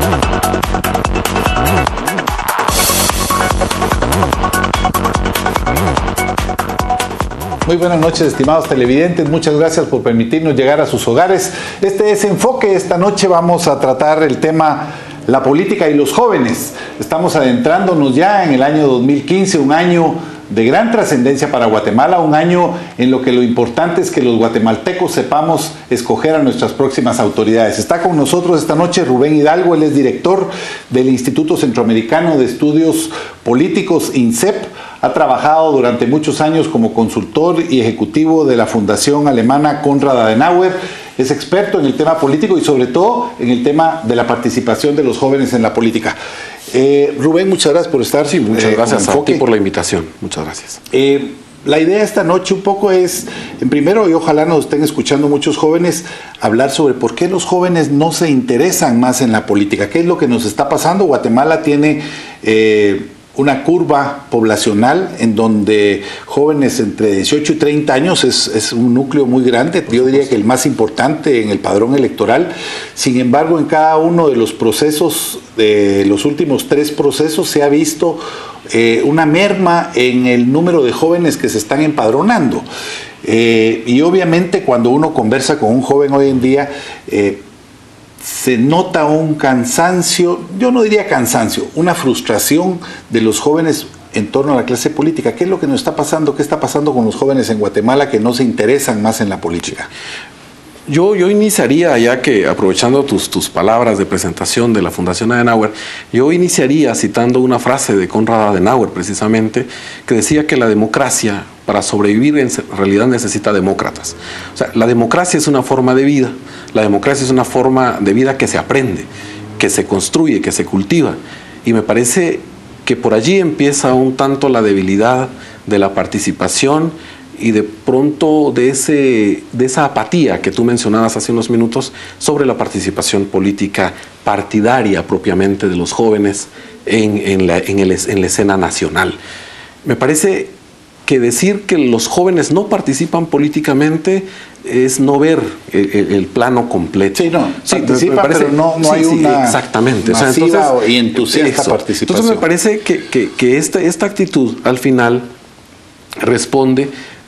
Muy buenas noches, estimados televidentes. Muchas gracias por permitirnos llegar a sus hogares. Este es Enfoque. Esta noche vamos a tratar el tema la política y los jóvenes. Estamos adentrándonos ya en el año 2015, un año de gran trascendencia para Guatemala, un año en lo que lo importante es que los guatemaltecos sepamos escoger a nuestras próximas autoridades. Está con nosotros esta noche Rubén Hidalgo, él es director del Instituto Centroamericano de Estudios Políticos, INCEP. Ha trabajado durante muchos años como consultor y ejecutivo de la Fundación Alemana Konrad Adenauer. Es experto en el tema político y sobre todo en el tema de la participación de los jóvenes en la política. Rubén, muchas gracias por estar. Sí, muchas gracias a ti por la invitación. Muchas gracias. La idea esta noche un poco es, en primero, y ojalá nos estén escuchando muchos jóvenes, hablar sobre por qué los jóvenes no se interesan más en la política. ¿Qué es lo que nos está pasando? Guatemala tiene una curva poblacional en donde jóvenes entre 18 y 30 años es un núcleo muy grande, yo diría que el más importante en el padrón electoral. Sin embargo, en cada uno de los procesos, de los últimos 3 procesos, se ha visto una merma en el número de jóvenes que se están empadronando. Y obviamente cuando uno conversa con un joven hoy en día, se nota un cansancio, yo no diría cansancio, una frustración de los jóvenes en torno a la clase política. ¿Qué es lo que nos está pasando? ¿Qué está pasando con los jóvenes en Guatemala que no se interesan más en la política? Yo iniciaría, ya que aprovechando tus palabras de presentación de la Fundación Adenauer, yo iniciaría citando una frase de Konrad Adenauer precisamente, que decía que la democracia, para sobrevivir en realidad necesita demócratas. O sea, la democracia es una forma de vida, la democracia es una forma de vida que se aprende, que se construye, que se cultiva. Y me parece que por allí empieza un tanto la debilidad de la participación y de pronto de esa apatía que tú mencionabas hace unos minutos sobre la participación política partidaria propiamente de los jóvenes en la escena nacional. Me parece que decir que los jóvenes no participan políticamente es no ver el plano completo. Sí, no, participan, pero no hay una exactamente. masiva y entusiasta participación. Entonces me parece que esta actitud al final responde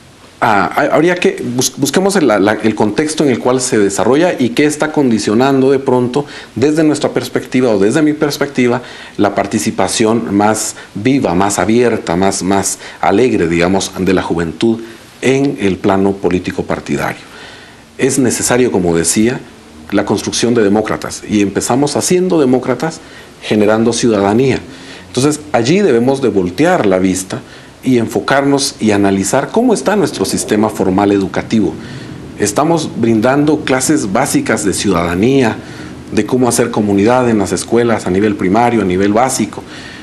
habría que busquemos el contexto en el cual se desarrolla y qué está condicionando de pronto desde nuestra perspectiva o desde mi perspectiva la participación más viva, más abierta, más alegre, digamos, de la juventud en el plano político partidario. Es necesario, como decía, la construcción de demócratas y empezamos haciendo demócratas generando ciudadanía. Entonces allí debemos de voltear la vista y enfocarnos y analizar cómo está nuestro sistema formal educativo. Estamos brindando clases básicas de ciudadanía, de cómo hacer comunidad en las escuelas a nivel primario, a nivel básico.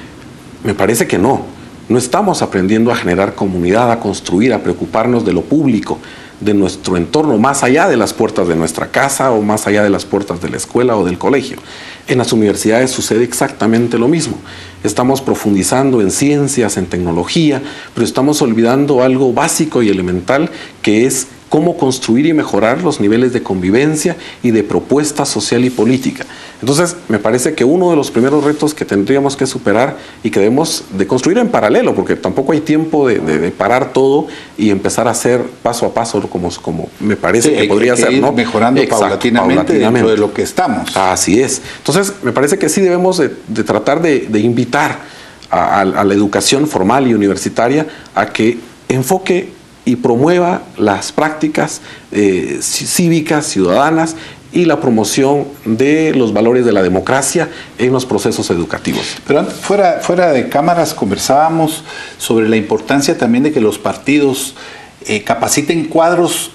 Me parece que no estamos aprendiendo a generar comunidad, a construir, a preocuparnos de lo público, de nuestro entorno, más allá de las puertas de nuestra casa o más allá de las puertas de la escuela o del colegio. En las universidades sucede exactamente lo mismo. Estamos profundizando en ciencias, en tecnología, pero estamos olvidando algo básico y elemental, que es cómo construir y mejorar los niveles de convivencia y de propuesta social y política. Entonces, me parece que uno de los primeros retos que tendríamos que superar y que debemos de construir en paralelo, porque tampoco hay tiempo de parar todo y empezar a hacer paso a paso como me parece que podría ser, ¿no? Mejorando paulatinamente dentro de lo que estamos. Así es. Entonces, me parece que sí debemos de tratar de invitar a la educación formal y universitaria a que enfoque y promueva las prácticas cívicas, ciudadanas y la promoción de los valores de la democracia en los procesos educativos. Pero antes, fuera de cámaras, conversábamos sobre la importancia también de que los partidos capaciten cuadros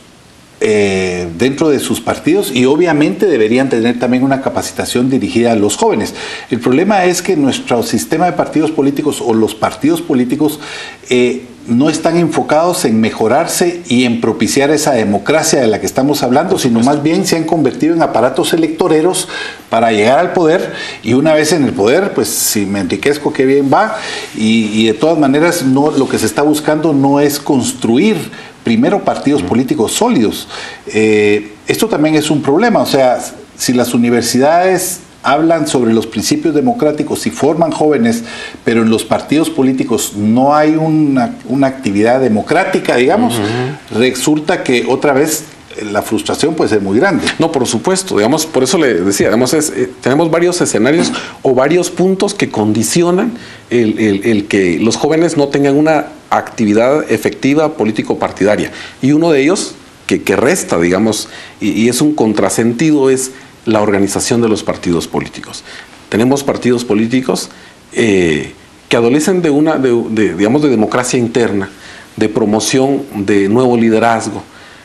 dentro de sus partidos y obviamente deberían tener también una capacitación dirigida a los jóvenes. El problema es que nuestro sistema de partidos políticos o los partidos políticos no están enfocados en mejorarse y en propiciar esa democracia de la que estamos hablando, sino más bien se han convertido en aparatos electoreros para llegar al poder, y una vez en el poder, pues si me enriquezco, qué bien va, y de todas maneras lo que se está buscando no es construir primero partidos políticos sólidos. Esto también es un problema, o sea, si las universidades hablan sobre los principios democráticos y forman jóvenes, pero en los partidos políticos no hay una actividad democrática, digamos, resulta que otra vez la frustración puede ser muy grande. No, por supuesto, digamos, por eso le decía, digamos, tenemos varios escenarios o varios puntos que condicionan el que los jóvenes no tengan una actividad efectiva político-partidaria. Y uno de ellos, que resta, digamos, y es un contrasentido, es la organización de los partidos políticos. Tenemos partidos políticos que adolecen digamos, de democracia interna, de promoción de nuevo liderazgo,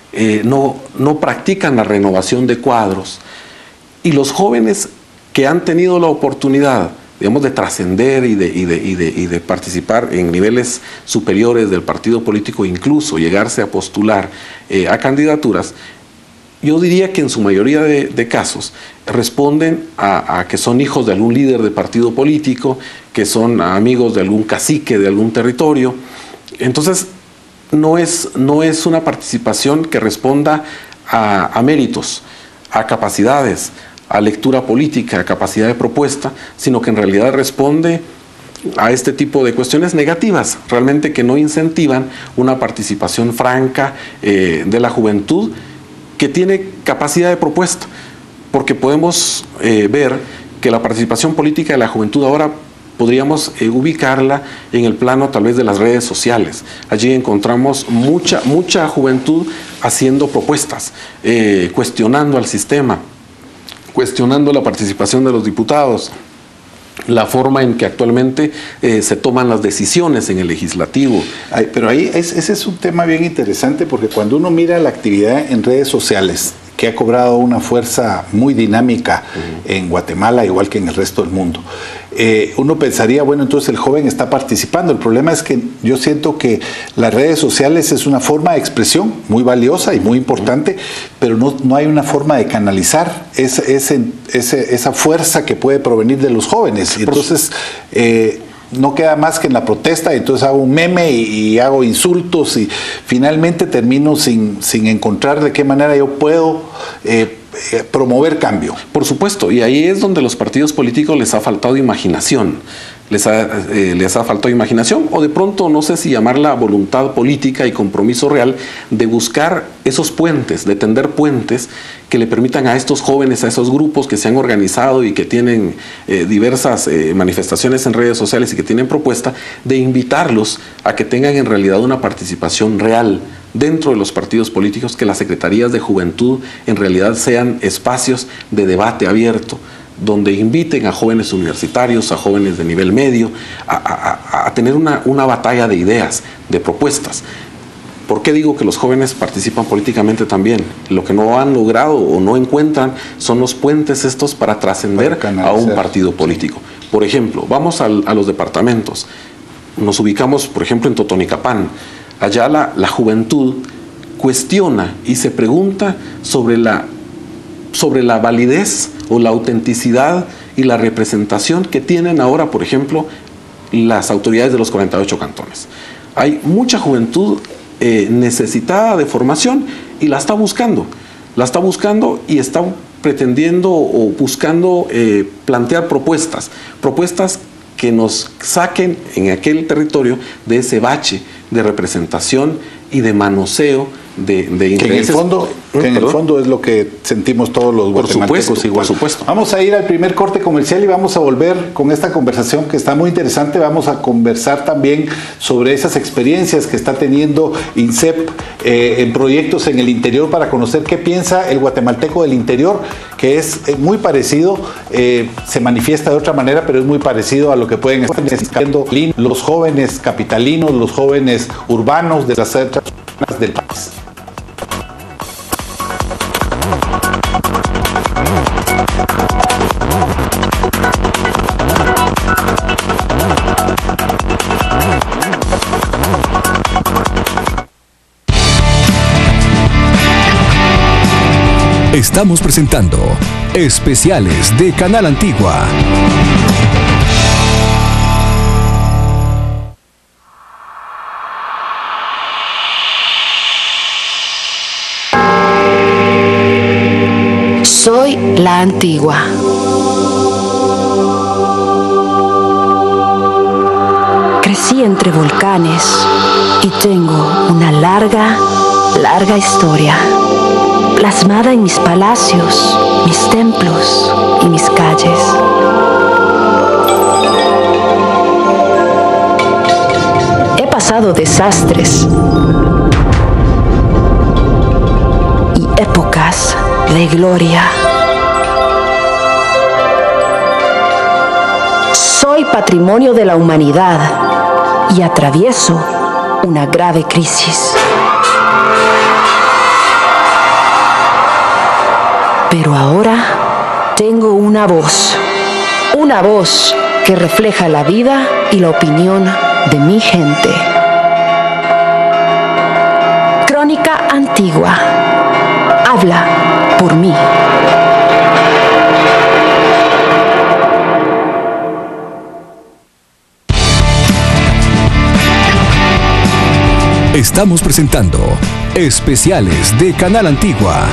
no practican la renovación de cuadros, y los jóvenes que han tenido la oportunidad, digamos, de trascender y de participar en niveles superiores del partido político, incluso llegarse a postular a candidaturas, yo diría que en su mayoría de casos responden a que son hijos de algún líder de partido político, que son amigos de algún cacique de algún territorio. Entonces, no es una participación que responda a méritos, a capacidades, a lectura política, a capacidad de propuesta, sino que en realidad responde a este tipo de cuestiones negativas, realmente que no incentivan una participación franca de la juventud que tiene capacidad de propuesta, porque podemos ver que la participación política de la juventud ahora podríamos ubicarla en el plano tal vez de las redes sociales. Allí encontramos mucha juventud haciendo propuestas, cuestionando al sistema, cuestionando la participación de los diputados, la forma en que actualmente se toman las decisiones en el legislativo. Pero ahí ese es un tema bien interesante, porque cuando uno mira la actividad en redes sociales, que ha cobrado una fuerza muy dinámica en Guatemala, igual que en el resto del mundo, uno pensaría, bueno, entonces el joven está participando. El problema es que yo siento que las redes sociales es una forma de expresión muy valiosa y muy importante, pero no hay una forma de canalizar esa fuerza que puede provenir de los jóvenes. Y entonces no queda más que en la protesta, entonces hago un meme y hago insultos, y finalmente termino sin encontrar de qué manera yo puedo promover cambio. Por supuesto, y ahí es donde los partidos políticos les ha faltado imaginación. Les ha faltado imaginación, o de pronto, no sé si llamarla voluntad política y compromiso real, de buscar esos puentes, de tender puentes que le permitan a estos jóvenes, a esos grupos que se han organizado y que tienen diversas manifestaciones en redes sociales y que tienen propuesta, de invitarlos a que tengan en realidad una participación real dentro de los partidos políticos, que las secretarías de juventud en realidad sean espacios de debate abierto, donde inviten a jóvenes universitarios, a jóvenes de nivel medio, a tener una batalla de ideas, de propuestas. ¿Por qué digo que los jóvenes participan políticamente también? Lo que no han logrado o no encuentran son los puentes estos para trascender a un partido político. Por ejemplo, vamos a los departamentos. Nos ubicamos, por ejemplo, en Totonicapán. Allá la juventud cuestiona y se pregunta sobre la validez o la autenticidad y la representación que tienen ahora, por ejemplo, las autoridades de los 48 cantones. Hay mucha juventud necesitada de formación y la está buscando y está pretendiendo o buscando plantear propuestas que nos saquen en aquel territorio de ese bache de representación y de manoseo de intereses. Que en el fondo es lo que sentimos todos los guatemaltecos igual. Por supuesto. Vamos a ir al primer corte comercial y vamos a volver con esta conversación que está muy interesante. Vamos a conversar también sobre esas experiencias que está teniendo INSEP en proyectos en el interior, para conocer qué piensa el guatemalteco del interior, que es muy parecido, se manifiesta de otra manera, pero es muy parecido a lo que pueden estar haciendo los jóvenes capitalinos, los jóvenes urbanos de las otras zonas del país. Estamos presentando especiales de Canal Antigua. Soy la Antigua. Nací entre volcanes y tengo una larga, larga historia, plasmada en mis palacios, mis templos y mis calles. He pasado desastres y épocas de gloria. Soy patrimonio de la humanidad y atravieso una grave crisis. Pero ahora tengo una voz que refleja la vida y la opinión de mi gente. Crónica Antigua. Habla por mí. Estamos presentando Especiales de Canal Antigua.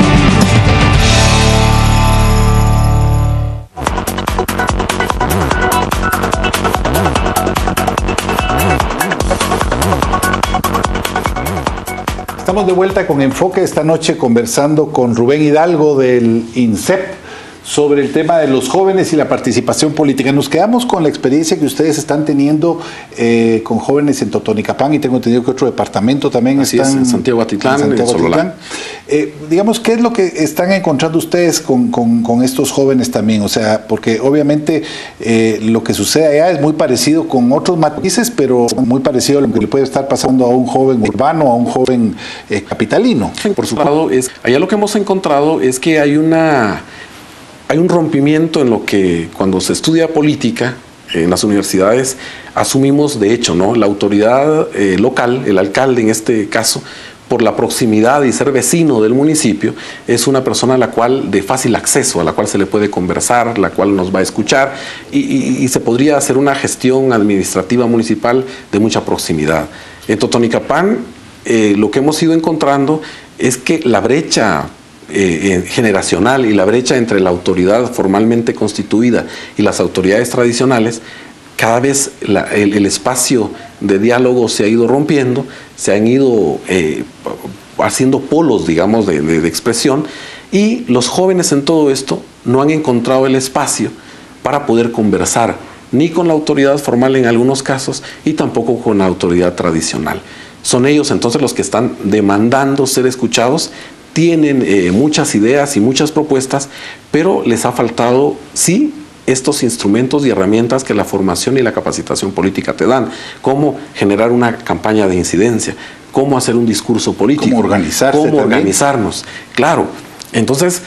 Estamos de vuelta con Enfoque esta noche conversando con Rubén Hidalgo del INSEP sobre el tema de los jóvenes y la participación política. Nos quedamos con la experiencia que ustedes están teniendo con jóvenes en Totonicapán, y tengo entendido que otro departamento también está en Santiago Atitlán, en Sololá. Digamos, ¿qué es lo que están encontrando ustedes con estos jóvenes también? O sea, porque obviamente lo que sucede allá es muy parecido con otros matices, pero muy parecido a lo que le puede estar pasando a un joven urbano, a un joven capitalino. Por supuesto, allá lo que hemos encontrado es que hay un rompimiento en lo que cuando se estudia política en las universidades asumimos, de hecho, ¿no? La autoridad local, el alcalde en este caso, por la proximidad y ser vecino del municipio, es una persona a la cual de fácil acceso, a la cual se le puede conversar, la cual nos va a escuchar y se podría hacer una gestión administrativa municipal de mucha proximidad. En Totonicapán lo que hemos ido encontrando es que la brecha generacional y la brecha entre la autoridad formalmente constituida y las autoridades tradicionales, cada vez el espacio de diálogo se ha ido rompiendo, se han ido haciendo polos, digamos, de expresión, y los jóvenes en todo esto no han encontrado el espacio para poder conversar ni con la autoridad formal en algunos casos y tampoco con la autoridad tradicional. Son ellos entonces los que están demandando ser escuchados. Tienen muchas ideas y muchas propuestas, pero les ha faltado, sí, estos instrumentos y herramientas que la formación y la capacitación política te dan. Cómo generar una campaña de incidencia, cómo hacer un discurso político. Cómo organizarse cómo organizarnos. Claro, entonces,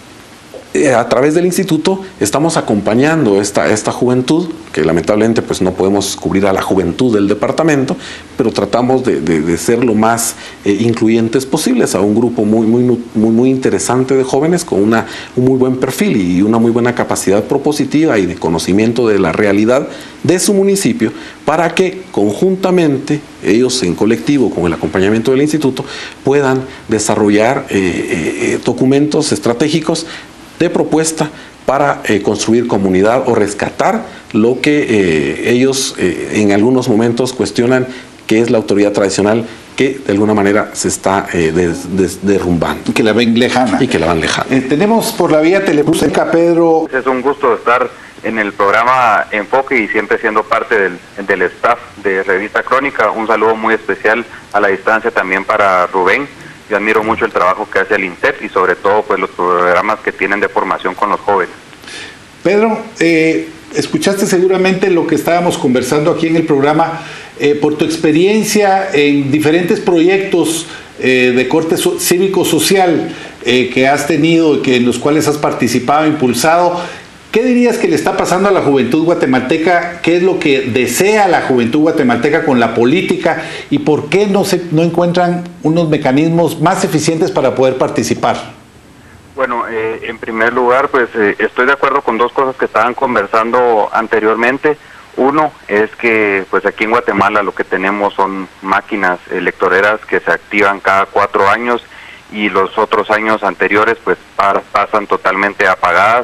a través del instituto estamos acompañando esta juventud, que lamentablemente pues no podemos cubrir a la juventud del departamento, pero tratamos de ser lo más incluyentes posibles a un grupo muy interesante de jóvenes con un muy buen perfil y una muy buena capacidad propositiva y de conocimiento de la realidad de su municipio, para que conjuntamente ellos en colectivo con el acompañamiento del instituto puedan desarrollar documentos estratégicos de propuesta para construir comunidad o rescatar lo que ellos en algunos momentos cuestionan, que es la autoridad tradicional que de alguna manera se está derrumbando. Y que la ven lejana. Y que la van lejana. Tenemos por la vía telefónica Pedro. Es un gusto estar en el programa Enfoque y siempre siendo parte del staff de Revista Crónica. Un saludo muy especial a la distancia también para Rubén. Yo admiro mucho el trabajo que hace el INSEP y sobre todo pues los programas que tienen de formación con los jóvenes. Pedro, escuchaste seguramente lo que estábamos conversando aquí en el programa. Por tu experiencia en diferentes proyectos de corte cívico-social que has tenido y en los cuales has participado, impulsado, ¿qué dirías que le está pasando a la juventud guatemalteca? ¿Qué es lo que desea la juventud guatemalteca con la política? ¿Y por qué no encuentran unos mecanismos más eficientes para poder participar? Bueno, en primer lugar, pues estoy de acuerdo con dos cosas que estaban conversando anteriormente. Uno es que pues aquí en Guatemala lo que tenemos son máquinas electoreras que se activan cada 4 años y los otros años anteriores pues pasan totalmente apagadas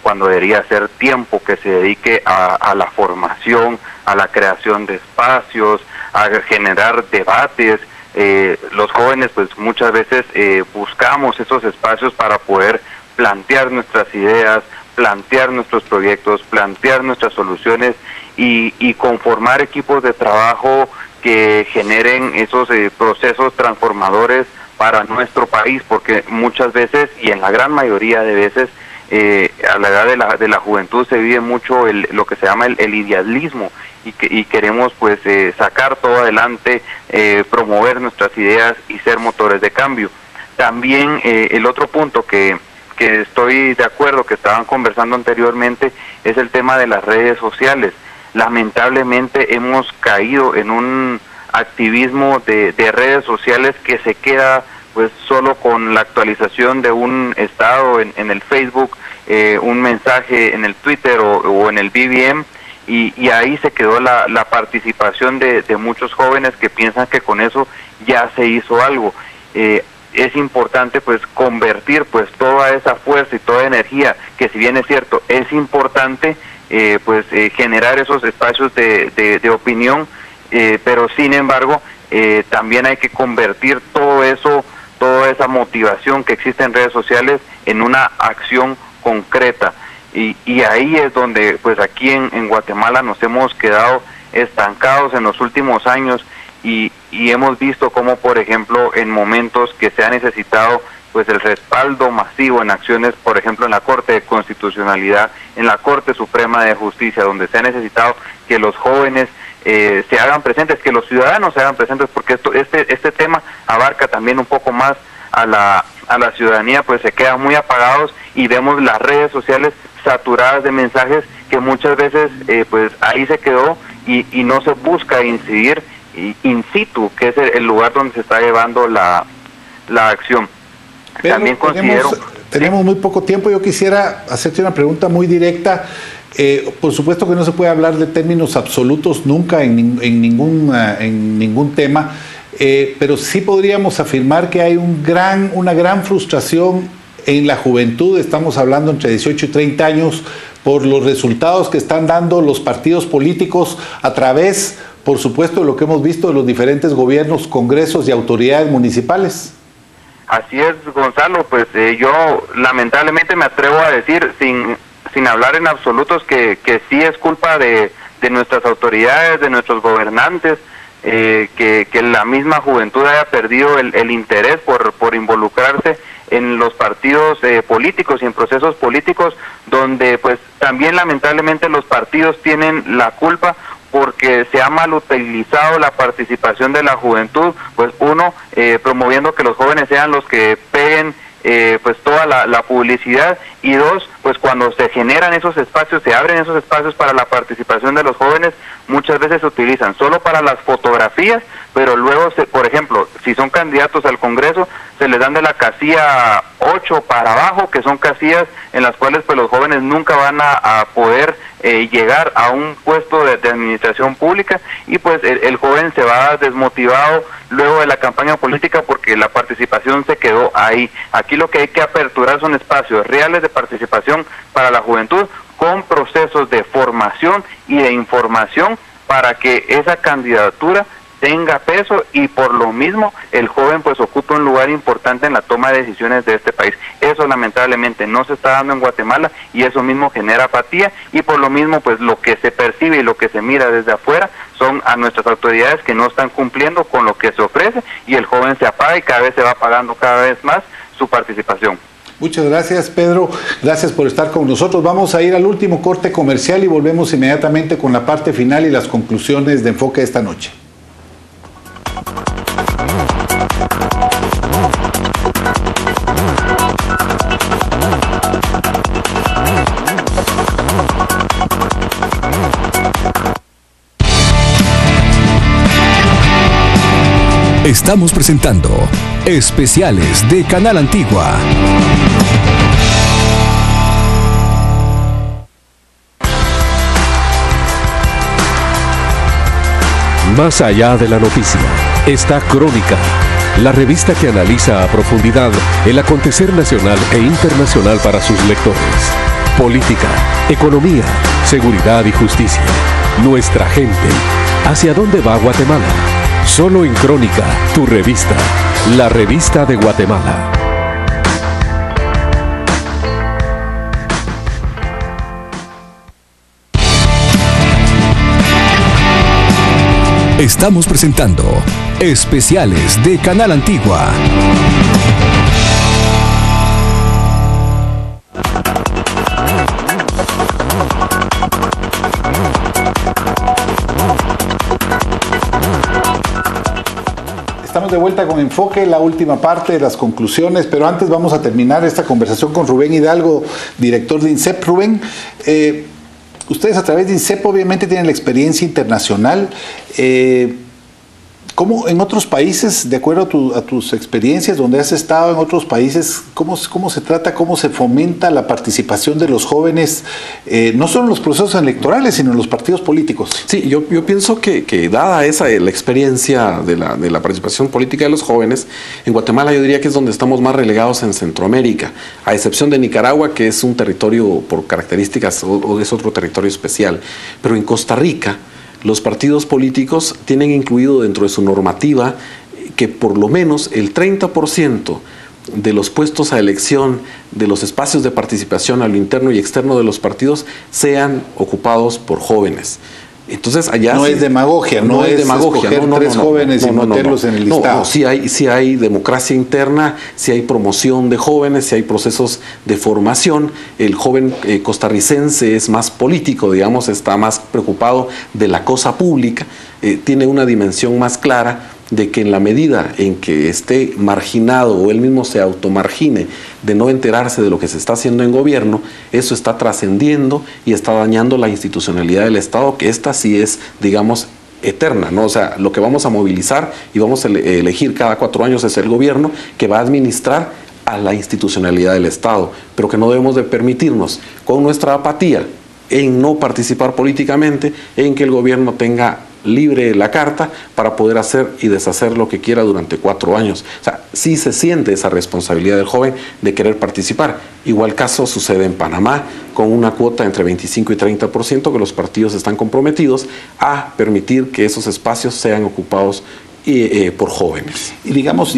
cuando debería ser tiempo que se dedique a la formación, a la creación de espacios, a generar debates. Los jóvenes pues muchas veces buscamos esos espacios para poder plantear nuestras ideas, plantear nuestros proyectos, plantear nuestras soluciones y conformar equipos de trabajo que generen esos procesos transformadores para nuestro país, porque muchas veces y en la gran mayoría de veces a la edad de la juventud se vive mucho lo que se llama el idealismo y queremos pues sacar todo adelante, promover nuestras ideas y ser motores de cambio. También el otro punto que estoy de acuerdo, que estaban conversando anteriormente, es el tema de las redes sociales. Lamentablemente hemos caído en un activismo de redes sociales que se queda pues solo con la actualización de un estado en el Facebook, un mensaje en el Twitter o en el BBM, y ahí se quedó la participación de muchos jóvenes que piensan que con eso ya se hizo algo. Es importante pues convertir pues toda esa fuerza y toda energía, que si bien es cierto, es importante generar esos espacios de opinión, pero sin embargo también hay que convertir todo eso, toda esa motivación que existe en redes sociales en una acción concreta. Y ahí es donde pues aquí en Guatemala nos hemos quedado estancados en los últimos años y hemos visto cómo, por ejemplo, en momentos que se ha necesitado pues el respaldo masivo en acciones, por ejemplo, en la Corte de Constitucionalidad, en la Corte Suprema de Justicia, donde se ha necesitado que los jóvenes se hagan presentes, que los ciudadanos se hagan presentes, porque este tema abarca también un poco más a la ciudadanía, pues se quedan muy apagados y vemos las redes sociales saturadas de mensajes que muchas veces pues ahí se quedó y no se busca incidir in situ, que es el lugar donde se está llevando la acción. Pero también considero... Tenemos muy poco tiempo. Yo quisiera hacerte una pregunta muy directa. Por supuesto que no se puede hablar de términos absolutos nunca en ningún tema, pero sí podríamos afirmar que hay una gran frustración en la juventud. Estamos hablando entre 18 y 30 años por los resultados que están dando los partidos políticos a través, por supuesto, de lo que hemos visto de los diferentes gobiernos, congresos y autoridades municipales. Así es, Gonzalo, pues yo lamentablemente me atrevo a decir, sin hablar en absolutos, que sí es culpa de nuestras autoridades, de nuestros gobernantes, que la misma juventud haya perdido el interés por involucrarse en los partidos políticos y en procesos políticos, donde pues también lamentablemente los partidos tienen la culpa, porque se ha mal utilizado la participación de la juventud, pues uno, promoviendo que los jóvenes sean los que peguen pues toda la publicidad, y dos, pues cuando se generan esos espacios, se abren esos espacios para la participación de los jóvenes, muchas veces se utilizan solo para las fotografías, pero luego, por ejemplo, si son candidatos al Congreso, se les dan de la casilla 8 para abajo, que son casillas en las cuales pues los jóvenes nunca van a poder llegar a un puesto de administración pública, y pues el joven se va desmotivado luego de la campaña política porque la participación se quedó ahí. Aquí lo que hay que aperturar son espacios reales de participación para la juventud, con procesos de formación y de información para que esa candidatura tenga peso y por lo mismo el joven pues ocupa un lugar importante en la toma de decisiones de este país. Eso lamentablemente no se está dando en Guatemala y eso mismo genera apatía, y por lo mismo pues lo que se percibe y lo que se mira desde afuera son a nuestras autoridades que no están cumpliendo con lo que se ofrece, y el joven se apaga y cada vez se va apagando cada vez más su participación. Muchas gracias, Pedro. Gracias por estar con nosotros. Vamos a ir al último corte comercial y volvemos inmediatamente con la parte final y las conclusiones de Enfoque esta noche. Estamos presentando Especiales de Canal Antigua. Más allá de la noticia, está Crónica, la revista que analiza a profundidad el acontecer nacional e internacional para sus lectores. política, economía, seguridad y justicia. Nuestra gente. ¿Hacia dónde va Guatemala? Solo en Crónica, tu revista, la revista de Guatemala. Estamos presentando especiales de Canal Antigua. Estamos de vuelta con Enfoque, la última parte de las conclusiones, pero antes vamos a terminar esta conversación con Rubén Hidalgo, director de INSEP. Rubén, ustedes a través de INSEP obviamente tienen la experiencia internacional. ¿Cómo en otros países, de acuerdo a tus experiencias, donde has estado en otros países, cómo se trata, cómo se fomenta la participación de los jóvenes, no solo en los procesos electorales, sino en los partidos políticos? Sí, yo pienso que dada la experiencia de la participación política de los jóvenes, en Guatemala yo diría que es donde estamos más relegados en Centroamérica, a excepción de Nicaragua, que es un territorio por características o es otro territorio especial. Pero en Costa Rica, los partidos políticos tienen incluido dentro de su normativa que por lo menos el 30% de los puestos a elección, de los espacios de participación a lo interno y externo de los partidos, sean ocupados por jóvenes. Entonces allá no es demagogia, no es demagogia, escoger tres jóvenes y meterlos en el listado. Sí hay democracia interna, sí hay promoción de jóvenes, sí hay procesos de formación. El joven costarricense es más político, digamos, está más preocupado de la cosa pública, tiene una dimensión más clara de que en la medida en que esté marginado o él mismo se automargine de no enterarse de lo que se está haciendo en gobierno, eso está trascendiendo y está dañando la institucionalidad del Estado, que esta sí es, digamos, eterna, ¿no? O sea, lo que vamos a movilizar y vamos a elegir cada 4 años es el gobierno que va a administrar a la institucionalidad del Estado, pero que no debemos de permitirnos, con nuestra apatía en no participar políticamente, en que el gobierno tenga libre la carta para poder hacer y deshacer lo que quiera durante 4 años. O sea, sí se siente esa responsabilidad del joven de querer participar. Igual caso sucede en Panamá, con una cuota entre 25 y 30% que los partidos están comprometidos a permitir que esos espacios sean ocupados por jóvenes. Y digamos,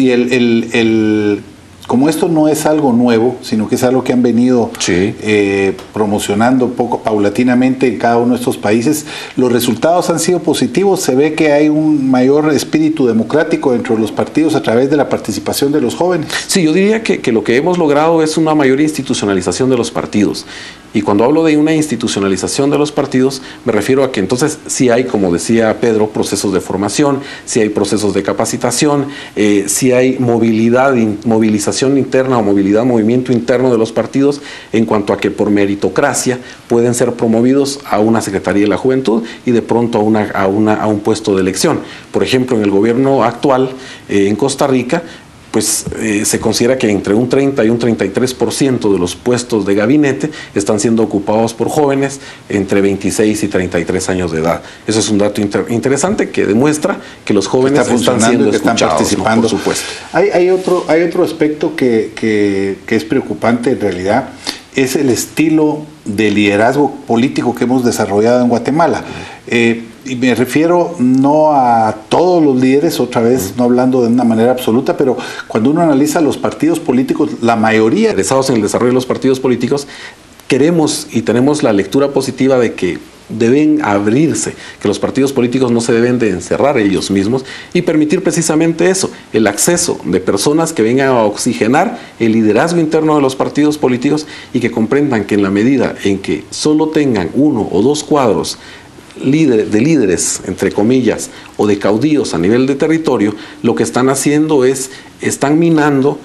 como esto no es algo nuevo, sino que es algo que han venido promocionando paulatinamente en cada uno de estos países, los resultados han sido positivos. Se ve que hay un mayor espíritu democrático dentro de los partidos a través de la participación de los jóvenes. Sí, yo diría que lo que hemos logrado es una mayor institucionalización de los partidos. Y cuando hablo de una institucionalización de los partidos, me refiero a que entonces sí hay, como decía Pedro, procesos de formación, sí hay procesos de capacitación, sí hay movilización interna o movimiento interno de los partidos en cuanto a que por meritocracia pueden ser promovidos a una Secretaría de la Juventud y de pronto a un puesto de elección. Por ejemplo, en el gobierno actual en Costa Rica, pues se considera que entre un 30 y un 33% de los puestos de gabinete están siendo ocupados por jóvenes entre 26 y 33 años de edad. Eso es un dato interesante que demuestra que los jóvenes están siendo escuchados, están participando. ¿No? Por supuesto. Hay otro aspecto que es preocupante en realidad, es el estilo de liderazgo político que hemos desarrollado en Guatemala. Y me refiero no a todos los líderes, otra vez no hablando de una manera absoluta, pero cuando uno analiza los partidos políticos, la mayoría interesados en el desarrollo de los partidos políticos, queremos y tenemos la lectura positiva de que deben abrirse, que los partidos políticos no se deben de encerrar ellos mismos y permitir precisamente eso, el acceso de personas que vengan a oxigenar el liderazgo interno de los partidos políticos y que comprendan que en la medida en que solo tengan 1 o 2 cuadros de líderes, entre comillas, o de caudillos a nivel de territorio, lo que están haciendo están minando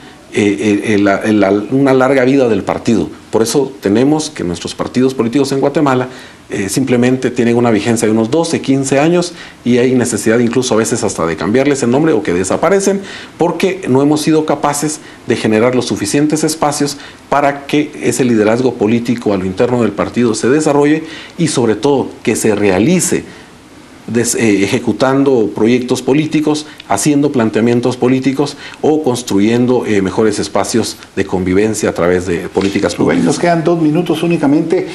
una larga vida del partido. Por eso tenemos que nuestros partidos políticos en Guatemala simplemente tienen una vigencia de unos 12, 15 años y hay necesidad incluso a veces hasta de cambiarles el nombre o que desaparecen porque no hemos sido capaces de generar los suficientes espacios para que ese liderazgo político a lo interno del partido se desarrolle y sobre todo que se realice ejecutando proyectos políticos, haciendo planteamientos políticos o construyendo mejores espacios de convivencia a través de políticas públicas. Rubén, nos quedan 2 minutos únicamente.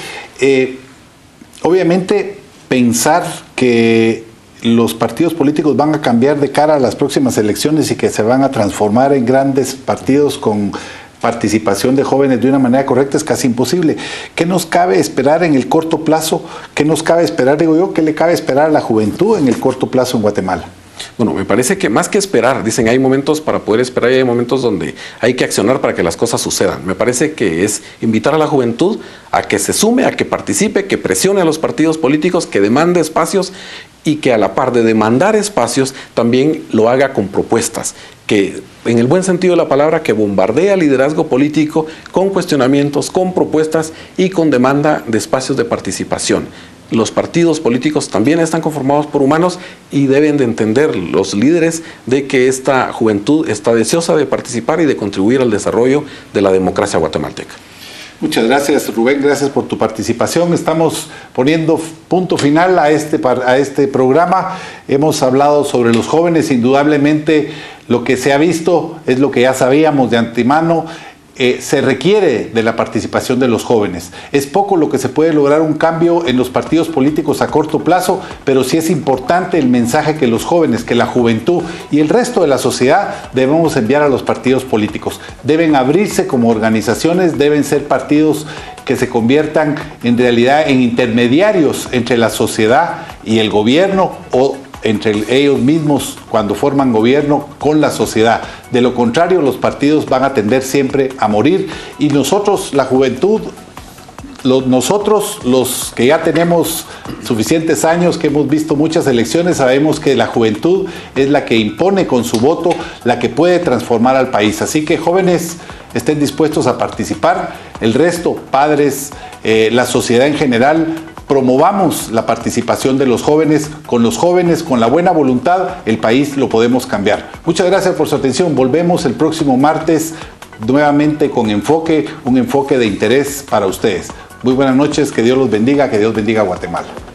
Obviamente, pensar que los partidos políticos van a cambiar de cara a las próximas elecciones y que se van a transformar en grandes partidos con participación de jóvenes de una manera correcta es casi imposible. ¿Qué nos cabe esperar en el corto plazo? ¿Qué nos cabe esperar, digo yo, qué le cabe esperar a la juventud en el corto plazo en Guatemala? Bueno, me parece que más que esperar, dicen, hay momentos para poder esperar y hay momentos donde hay que accionar para que las cosas sucedan. Me parece que es invitar a la juventud a que se sume, a que participe, que presione a los partidos políticos, que demande espacios y que a la par de demandar espacios también lo haga con propuestas, que en el buen sentido de la palabra, que bombardea al liderazgo político con cuestionamientos, con propuestas y con demanda de espacios de participación. Los partidos políticos también están conformados por humanos y deben de entender los líderes de que esta juventud está deseosa de participar y de contribuir al desarrollo de la democracia guatemalteca. Muchas gracias, Rubén, gracias por tu participación. Estamos poniendo punto final a este programa. Hemos hablado sobre los jóvenes, indudablemente lo que se ha visto es lo que ya sabíamos de antemano. Se requiere de la participación de los jóvenes. Es poco lo que se puede lograr un cambio en los partidos políticos a corto plazo, pero sí es importante el mensaje que los jóvenes, que la juventud y el resto de la sociedad debemos enviar a los partidos políticos. Deben abrirse como organizaciones, deben ser partidos que se conviertan en realidad en intermediarios entre la sociedad y el gobierno o entre ellos mismos cuando forman gobierno con la sociedad. De lo contrario, los partidos van a tender siempre a morir y nosotros, la juventud, nosotros los que ya tenemos suficientes años, que hemos visto muchas elecciones, sabemos que la juventud es la que impone con su voto, la que puede transformar al país. Así que jóvenes, estén dispuestos a participar. El resto, padres, la sociedad en general, promovamos la participación de los jóvenes, con la buena voluntad, el país lo podemos cambiar. Muchas gracias por su atención. Volvemos el próximo martes nuevamente con un enfoque de interés para ustedes. Muy buenas noches, que Dios los bendiga, que Dios bendiga a Guatemala.